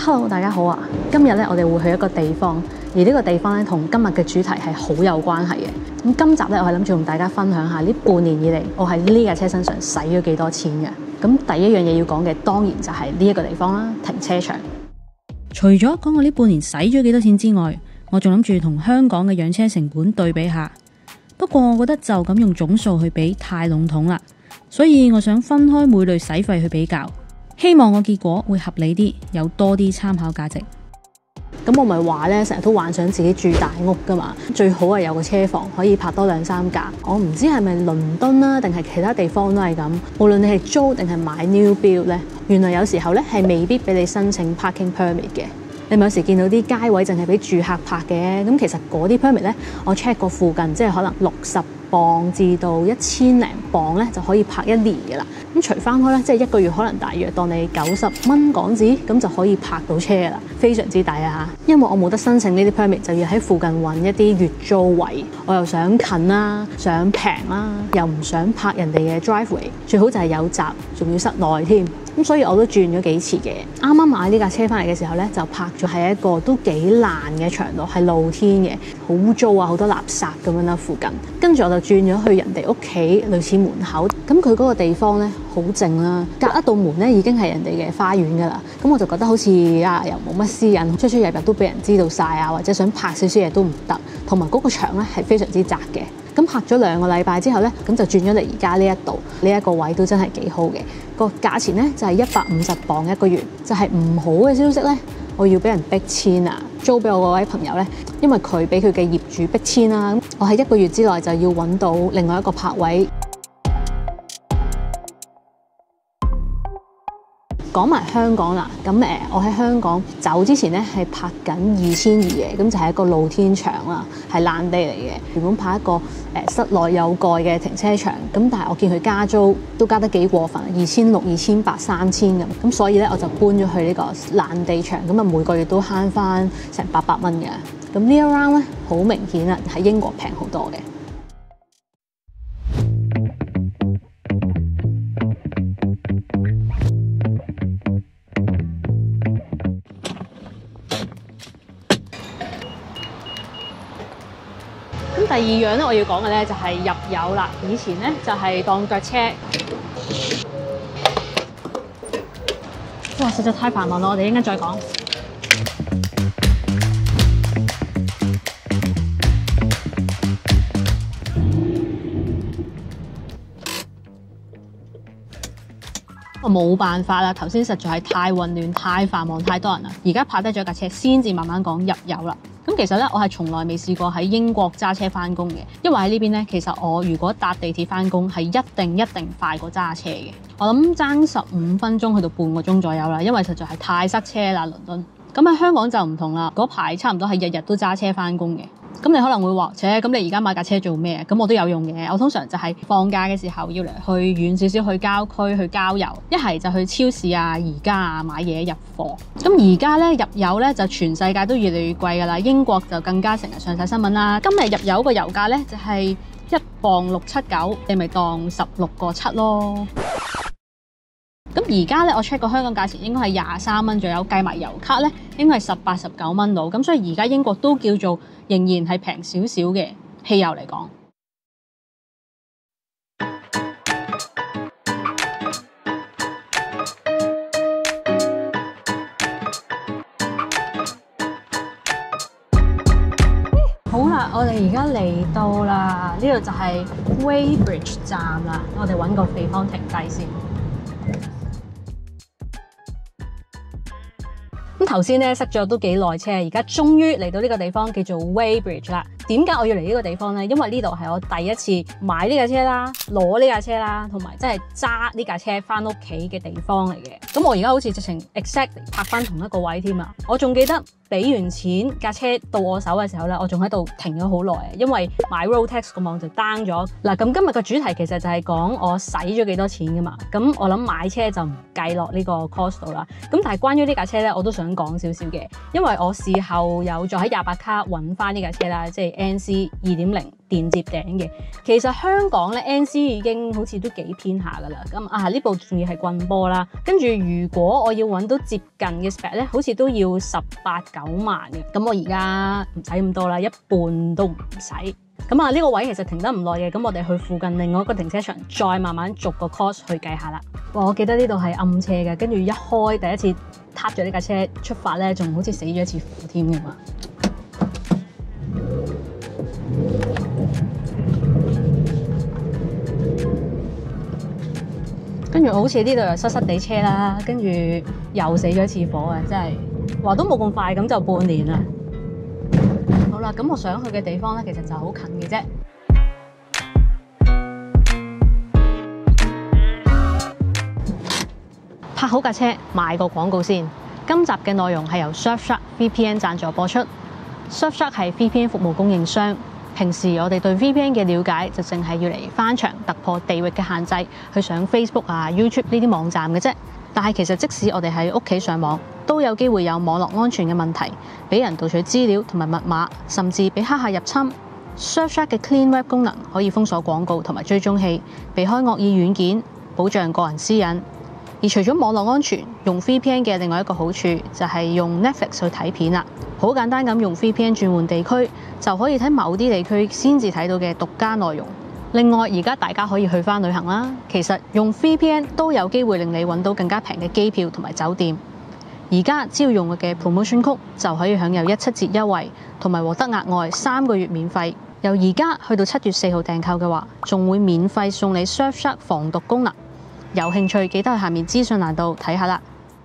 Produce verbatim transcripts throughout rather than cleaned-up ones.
Hello， 大家好啊！今日咧，我哋會去一個地方，而呢個地方咧，同今日嘅主題係好有關係嘅。咁今集咧，我係諗住同大家分享下呢半年以嚟，我喺呢架車身上使咗幾多錢嘅。咁第一樣嘢要講嘅，當然就係呢一個地方啦，停車場。 除咗講我呢半年使咗幾多錢之外，我仲諗住同香港嘅養車成本對比下。不過我覺得就咁用總數去比太籠統啦，所以我想分開每類使費去比較。希望個結果會合理啲，有多啲參考價值。 咁我咪話咧，成日都幻想自己住大屋噶嘛，最好係有個車房可以泊多兩三架。我唔知係咪倫敦啦，定係其他地方都係咁。無論你係租定係買 new build 咧，原來有時候咧係未必俾你申請 parking permit 嘅。你咪有時見到啲街位淨係俾住客泊嘅，咁其實嗰啲 permit 咧，我 check 過附近，即係可能六十磅至到一千零磅咧就可以泊一年嘅啦。咁除翻開咧，即係一個月可能大約當你九十蚊港紙，咁就可以泊到車嘅啦，非常之抵啊嚇！因為我冇得申請呢啲 permit，就要喺附近揾一啲月租位，我又想近啦，想平啦，又唔想泊人哋嘅 driveway， 最好就係有閘，仲要室內添。咁所以我都轉咗幾次嘅。啱啱買呢架車翻嚟嘅時候咧，就泊咗喺一個都幾爛嘅長度，係露天嘅，好污糟啊，好多垃圾咁樣啦附近。跟住我就轉咗去人哋屋企類似門口，咁佢嗰個地方咧好靜啦，隔一道門咧已經係人哋嘅花園噶啦。咁我就覺得好似啊又冇乜私隱，出出入入都俾人知道晒啊，或者想泊少少嘢都唔得。同埋嗰個場咧係非常之窄嘅。咁泊咗兩個禮拜之後咧，咁就轉咗嚟而家呢一度呢一個位都真係幾好嘅。個價錢咧就係一百五十磅一個月，就係唔好嘅消息咧，我要俾人逼遷啊！租俾我嗰位朋友咧，因為佢俾佢嘅業主逼遷啦，我喺一個月之內就要揾到另外一個泊位。講埋香港啦，咁誒，我喺香港走之前咧係泊緊二千二嘅，咁就係一個露天場啦，係爛地嚟嘅。原本泊一個誒室內有蓋嘅停車場，咁但係我見佢加租都加得幾過分，二千六、二千八、三千咁，咁所以咧我就搬咗去呢個爛地場，咁啊每個月都慳翻成八百蚊嘅。咁呢一 round 咧好明顯啦，喺英國平好多嘅。第二樣咧，我要講嘅咧就係入油啦。以前咧就係當腳車，哇！實在太繁忙啦，我哋應該再講。我冇辦法啦，頭先實在係太混亂、太繁忙、太多人啦。而家泊低咗架車，先至慢慢講入油啦。咁其實咧，我係從來未試過喺英國揸車翻工嘅，因為喺呢邊咧，其實我如果搭地鐵翻工係一定一定快過揸車嘅。我諗爭十五分鐘去到半個鐘左右啦，因為實在係太塞車啦，倫敦。咁喺香港就唔同啦，嗰排差唔多係日日都揸車翻工嘅。咁你可能會話，且咁你而家買架車做咩？咁我都有用嘅。我通常就係放假嘅時候要嚟去遠少少去郊區去郊遊，一係就去超市啊、宜家啊買嘢入貨。咁而家咧入油咧就全世界都越嚟越貴㗎啦，英國就更加成日上晒新聞啦。今日入油個油價咧就係一磅六七九，你咪當十六個七咯。咁而家咧，我 check 過香港價錢應該係廿三蚊左右，計埋油卡咧應該係十八十九蚊度。咁所以而家英國都叫做仍然係平少少嘅汽油嚟講。好啦，我哋而家嚟到啦，呢度就係 Weybridge 站啦。我哋揾個地方停低先。咁頭先咧塞咗都幾耐車，而家終於嚟到呢個地方叫做 Weybridge 啦。點解我要嚟呢個地方呢？因為呢度係我第一次買呢架車啦，攞呢架車啦，同埋真係揸呢架車翻屋企嘅地方嚟嘅。咁我而家好似直情 exactly 泊翻同一個位添啊！我仲記得俾完錢架車到我手嘅時候咧，我仲喺度停咗好耐，因為買 Roadtax 個網就 down 咗。嗱，咁今日個主題其實就係講我使咗幾多錢噶嘛。咁我諗買車就唔計落呢個 cost 度啦。咁但係關於呢架車咧，我都想講少少嘅，因為我事後有再喺廿八卡揾翻呢架車啦，即係 N C 二點零電接頂嘅。其實香港咧 N C 已經好似都幾偏下噶啦。咁啊呢部仲要係棍波啦，跟住如果我要揾到接近嘅 spec 咧，好似都要十八九萬嘅。咁我而家唔使咁多啦，一半都唔使。咁啊呢個位其實停得唔耐嘅，咁我哋去附近另外一個停車場，再慢慢逐個 cost 去計下啦。我記得呢度係暗斜嘅，跟住一開第一次撻咗呢架車出發咧，仲好似死咗一次火添㗎嘛。跟住好似呢度又塞塞地車啦，跟住又死咗一次火啊！真係話都冇咁快，咁就半年啦。好啦，咁我想去嘅地方咧，其實就好近嘅啫。拍好架車，賣個廣告先。今集嘅內容係由 Surfshark V P N 贊助播出。Surfshark 係 V P N 服務供應商。平時我哋對 V P N 嘅了解就淨係要嚟翻牆突破地域嘅限制，去上 Facebook 啊、YouTube 呢啲網站嘅啫。但係其實即使我哋喺屋企上網，都有機會有網絡安全嘅問題，俾人盜取資料同埋密碼，甚至俾黑客入侵。Surfshark 嘅 Clean Web 功能可以封鎖廣告同埋追蹤器，避開惡意軟件，保障個人私隱。而除咗網絡安全，用 V P N 嘅另外一個好處就係用 Netflix 去睇片啦。好簡單咁用 V P N 轉換地區，就可以睇某啲地區先至睇到嘅獨家內容。另外，而家大家可以去返旅行啦，其實用 V P N 都有機會令你揾到更加平嘅機票同埋酒店。而家只要用我嘅 promotion code 就可以享有一七折優惠，同埋獲得額外三個月免費。由而家去到七月四號訂購嘅話，仲會免費送你 Surfshark 防毒功能。有興趣記得去下面資訊欄度睇下啦。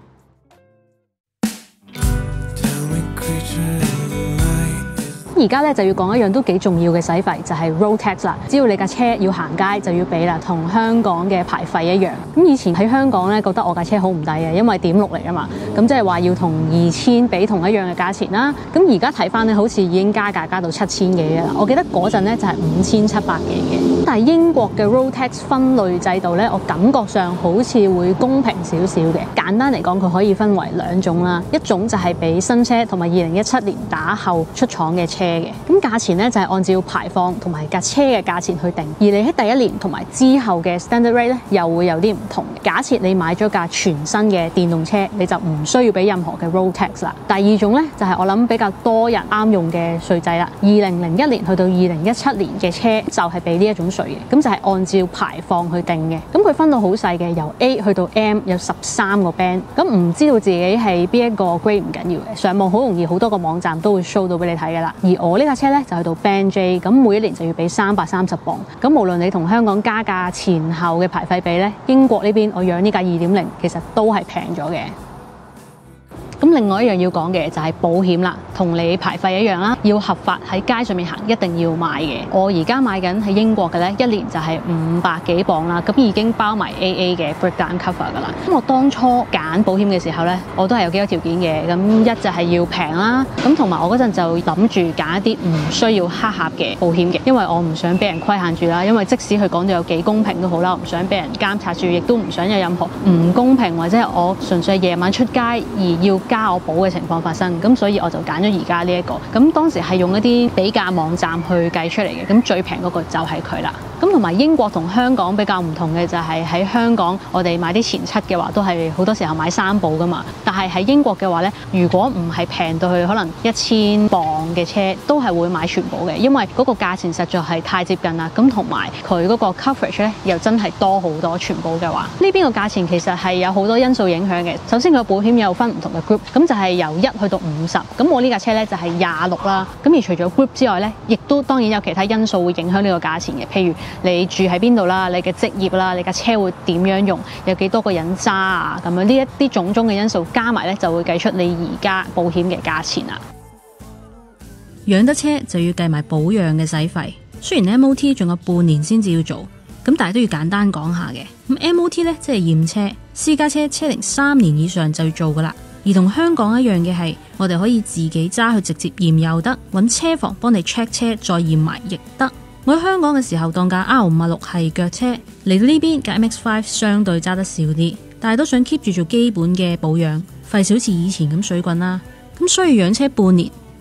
而家咧就要講一樣都幾重要嘅使費，就係 road tax 啦。只要你架車要行街就要俾啦，同香港嘅牌費一樣。咁以前喺香港咧覺得我架車好唔抵嘅，因為點六嚟啊嘛，咁即係話要同二千俾同一樣嘅價錢啦。咁而家睇翻咧，好似已經加價加到七千幾嘅啦。我記得嗰陣咧就係五千七百幾嘅。但係英國嘅 road tax 分類制度咧，我感覺上好似會公平少少嘅。簡單嚟講，佢可以分為兩種啦，一種就係俾新車同埋二零一七年打後出廠嘅車。咁價錢咧就係按照排放同埋架車嘅價錢去定，而你喺第一年同埋之後嘅 standard rate 咧又會有啲唔同。假設你買咗架全新嘅電動車，你就唔需要俾任何嘅 road tax 啦。第二種咧就係我諗比較多人啱用嘅稅制啦。二零零一年去到二零一七年嘅車就係俾呢一種稅嘅，咁就係按照排放去定嘅。咁佢分到好細嘅，由 A 去到 M 有十三個 band。咁唔知道自己係邊一個 grade 唔緊要嘅，上網好容易好多個網站都會 show 到俾你睇噶啦。而我呢架車咧就去到 Band J， 咁每一年就要俾三百三十磅。咁無論你同香港加價前後嘅牌費比咧，英國呢邊我養呢架二點零其實都係平咗嘅。咁另外一樣要講嘅就係保險啦，同你牌費一樣啦，要合法喺街上面行一定要買嘅。我而家買緊喺英國嘅咧，一年就係五百幾磅啦，咁已經包埋 A A 嘅 breakdown cover 噶啦。咁我當初揀保險嘅時候咧，我都係有幾個條件嘅。咁一就係要平啦，咁同埋我嗰陣就諗住揀一啲唔需要黑盒嘅保險嘅，因為我唔想俾人規限住啦。因為即使佢講到有幾公平都好啦，我唔想俾人監察住，亦都唔想有任何唔公平或者係我純粹係夜晚出街而要加我保嘅情況發生，咁所以我就揀咗而家呢一個。咁當時係用一啲比價網站去計出嚟嘅，咁最平嗰個就係佢啦。咁同埋英國同香港比較唔同嘅就係喺香港我哋買啲前七嘅話都係好多時候買三保噶嘛，但係喺英國嘅話咧，如果唔係平到去可能一千磅嘅車，都係會買全保嘅，因為嗰個價錢實在係太接近啦。咁同埋佢嗰個 coverage 咧又真係多好多，全保嘅話呢邊個價錢其實係有好多因素影響嘅。首先佢保險有分唔同嘅 group， 咁就係由一去到五十，咁我呢架車咧就係廿六啦。咁而除咗 group 之外咧，亦都當然有其他因素會影響呢個價錢嘅，譬如你住喺邊度啦，你嘅職業啦，你架車會點樣用，有幾多個人揸啊，咁樣呢一啲種種嘅因素加埋咧，就會計出你而家保險嘅價錢啦。 養得車就要計埋保養嘅使費，雖然 M O T 仲有半年先至要做，咁但係都要簡單講下嘅。咁 M O T 咧即係驗車，私家車車齡三年以上就要做噶啦。而同香港一樣嘅係，我哋可以自己揸去直接驗又得，揾車房幫你 check 車再驗埋亦得。我喺香港嘅時候當架 R 五十六係腳車，嚟到呢邊架 M X 五相對揸得少啲，但係都想 keep 住做基本嘅保養，費事好似以前咁水滾啦。咁所以養車半年，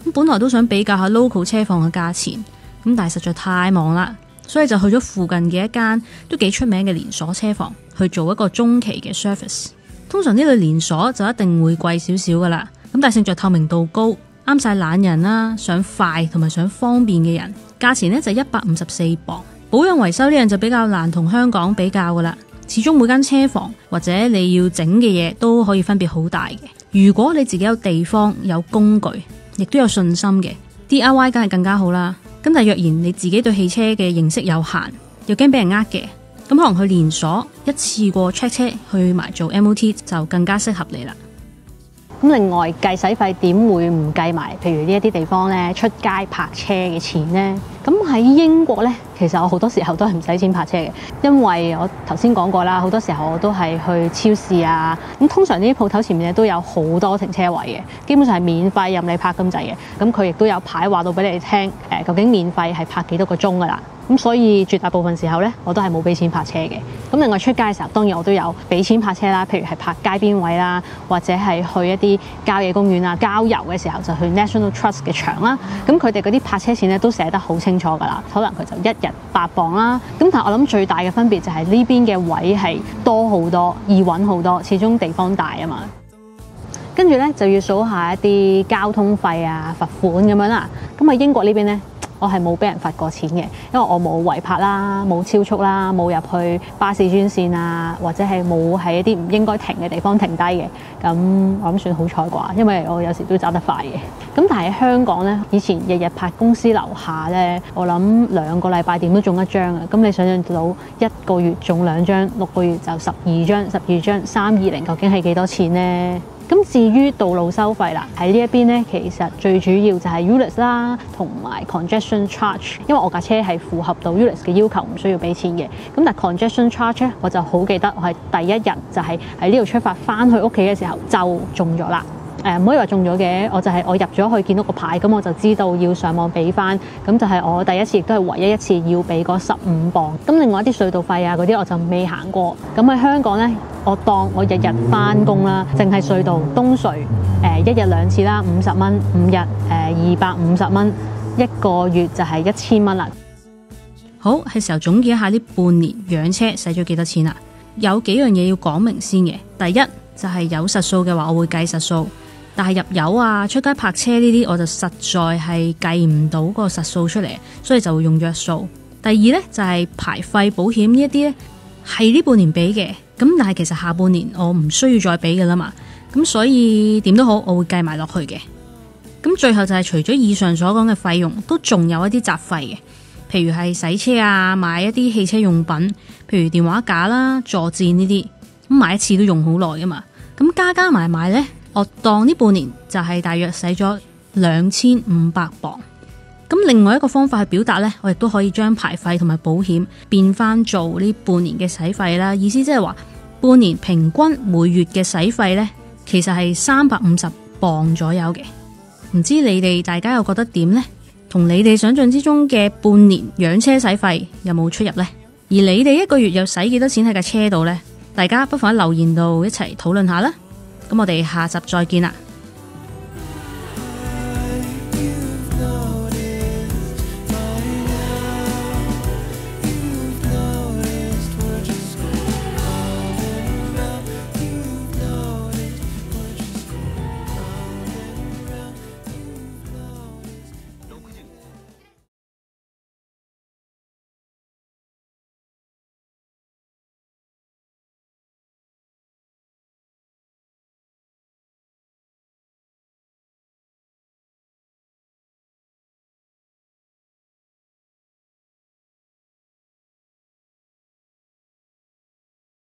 咁本來都想比較下 local 車房嘅價錢，咁但係實在太忙啦，所以就去咗附近嘅一間都幾出名嘅連鎖車房去做一個中期嘅 service。通常呢類連鎖就一定會貴少少噶啦，咁但係勝在透明度高，啱晒懶人啦，想快同埋想方便嘅人。價錢呢就一百五十四磅，保養維修呢樣就比較難同香港比較噶啦。始終每間車房或者你要整嘅嘢都可以分別好大嘅。如果你自己有地方有工具，亦都有信心嘅 D I Y 梗係更加好啦。咁但係若然你自己對汽車嘅認識有限，又驚俾人呃嘅，咁可能去連鎖一次過 check 車去埋做 M O T 就更加適合你啦。 咁另外計使費點會唔計埋？譬如呢一啲地方咧出街泊車嘅錢呢？咁喺英國咧，其實我好多時候都係唔使錢泊車嘅，因為我頭先講過啦，好多時候我都係去超市啊。咁通常呢啲鋪頭前面咧都有好多停車位嘅，基本上係免費任你泊咁滯嘅。咁佢亦都有牌話到俾你聽，誒究竟免費係泊幾多個鐘噶啦。咁所以絕大部分時候咧，我都係冇俾錢泊車嘅。咁另外出街嘅時候，當然我都有俾錢泊車啦，譬如係泊街邊位啦，或者係去一啲郊野公園啊、郊遊嘅時候就去 National Trust 嘅場啦。咁佢哋嗰啲泊車錢咧都寫得好清楚㗎啦，可能佢就一日八磅啦。咁但係我諗最大嘅分別就係呢邊嘅位係多好多，易揾好多，始終地方大啊嘛。跟住咧就要數下一啲交通費啊、罰款咁樣啦。咁喺英國呢邊咧，我係冇俾人罰過錢嘅，因為我冇違泊啦，冇超速啦，冇入去巴士專線啊，或者係冇喺一啲唔應該停嘅地方停低嘅。咁我諗算好彩啩，因為我有時都揸得快嘅。咁但係喺香港咧，以前日日泊公司樓下咧，我諗兩個禮拜點都中一張嘅。咁你想象到一個月中兩張，六個月就十二張，十二張三二零，究竟係幾多錢呢？咁至於道路收費啦，喺呢一邊咧，其實最主要就係 U L I S 啦，同埋 congestion charge。因為我架車係符合到 U L I S 嘅要求，唔需要俾錢嘅。咁但係 congestion charge 咧，我就好記得，我係第一日就係喺呢度出發翻去屋企嘅時候就中咗啦。誒唔可以話中咗嘅，我就係我入咗去見到個牌，咁我就知道要上網俾翻。咁就係我第一次，亦都係唯一一次要俾嗰十五磅。咁另外一啲隧道費啊嗰啲我就未行過。咁喺香港咧，我當我日日翻工啦，淨係隧道東隧誒一日兩次啦，五十蚊，五日誒二百五十蚊，一個月就係一千蚊啦。 好，係時候總結一下呢半年養車使咗幾多錢啦。有幾樣嘢要講明先嘅。第一就係有實數嘅話，我會計實數。但係入油啊、出街泊車呢啲，我就實在係計唔到個實數出嚟，所以就會用約數。第二呢，就係牌費、保險呢一啲呢，係呢半年俾嘅，咁但係其實下半年我唔需要再俾㗎啦嘛，咁所以點都好，我會計埋落去嘅。咁最後就係除咗以上所講嘅費用，都仲有一啲雜費嘅，譬如係洗車啊、買一啲汽車用品，譬如電話架啦、坐墊呢啲，咁買一次都用好耐㗎嘛，咁加加埋埋呢。我當呢半年就係大約使咗兩千五百磅。咁另外一個方法去表達呢，我亦都可以將牌費同埋保險變翻做呢半年嘅使費啦。意思即係話半年平均每月嘅使費呢，其實係三百五十磅左右嘅。唔知你哋大家又覺得點呢？同你哋想象之中嘅半年養車使費有冇出入呢？而你哋一個月又使幾多錢喺架車度呢？大家不妨喺留言度一齊討論下啦。咁我哋下集再見啦。